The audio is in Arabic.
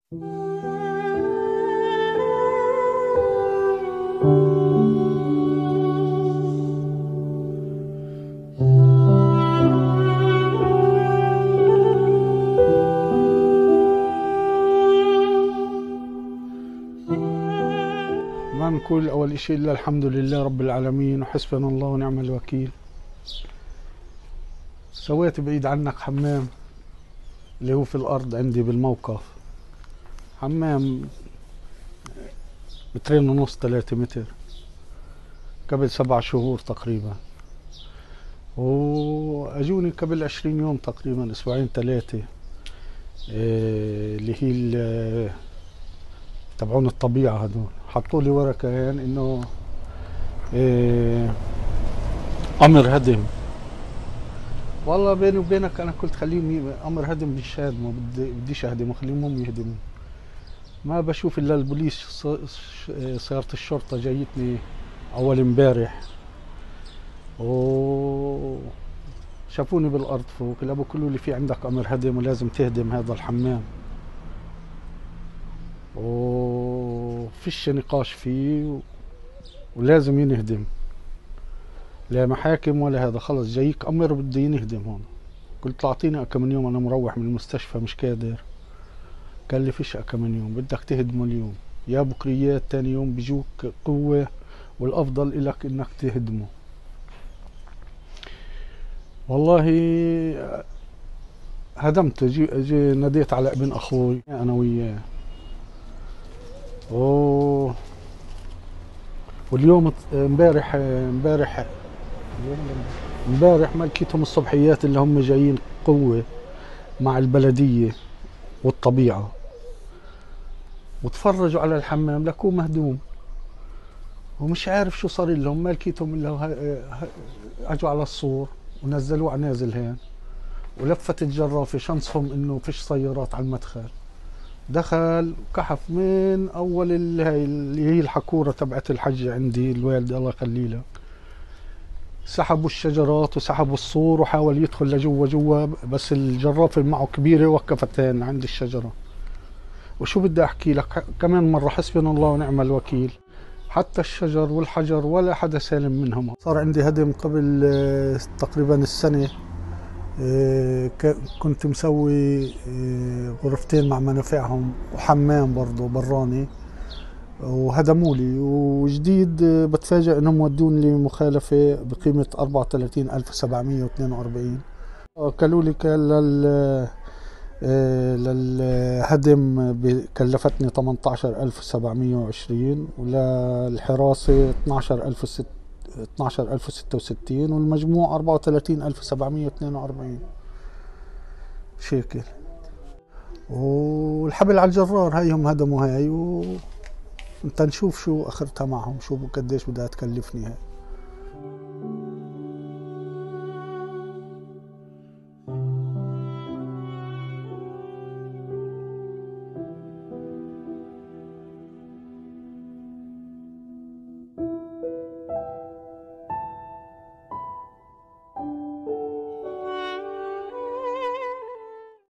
ما نقول أول إشي إلا الحمد لله رب العالمين وحسبنا الله ونعم الوكيل. سويت بعيد عنك حمام اللي هو في الأرض عندي بالموقف، حمام 2.5 3 متر قبل 7 شهور تقريبا، وأجوني قبل 20 يوم تقريبا، أسبوعين 3 اللي هي تبعون الطبيعة هدول، حطوا لي ورقة يعني إنه أمر هدم. والله بيني وبينك أنا قلت خليني أمر هدم مش هادمه، بديش أهدمه، خليهم هم يهدموا. ما بشوف إلا البوليس، سيارة الشرطة جايتني أول امبارح وشافوني بالأرض فوق، الأبو قالوا لي في عندك أمر هدم ولازم تهدم هذا الحمام، وفيش نقاش فيه ولازم ينهدم، لا محاكم ولا هذا، خلص جايك أمر بدي ينهدم هون. قلت له أعطيني كم من يوم، أنا مروح من المستشفى مش قادر. قال لي فيش كم من يوم، بدك تهدمه اليوم يا بكريات تاني يوم بيجوك قوة، والأفضل إلك إنك تهدمه. والله هدمت، جي ناديت على ابن أخوي أنا وياه، واليوم امبارح ما لقيتهم الصبحيات اللي هم جايين قوة مع البلدية والطبيعة وتفرجوا على الحمام لكو مهدوم، ومش عارف شو صار لهم. ما لقيتهم الا اجوا على السور ونزلوه على نازل هين، ولفت الجرافة شنصهم انه فيش سيارات على المدخل. دخل كحف من اول اللي هي الحكورة تبعت الحجة عندي الوالدة الله يخلي لها، سحبوا الشجرات وسحبوا السور وحاول يدخل لجوا بس الجرافة معه كبيرة وقفتين عند الشجرة. وشو بدي احكي لك كمان مرة، حسبنا الله ونعم الوكيل، حتى الشجر والحجر ولا حدا سالم منهم. صار عندي هدم قبل تقريبا السنة، كنت مسوي غرفتين مع منافعهم وحمام برضه براني، وهدموا لي. وجديد بتفاجئ انهم ودون لي مخالفة بقيمة 34742. قالوا لي للهدم كلفتني 18720، وللحراسة 12066، والمجموع 34742 شيكل. والحبل على الجرار هيهم هدموا هاي، وانت نشوف شو اخرتها معهم، شو قديش بدها تكلفني هاي.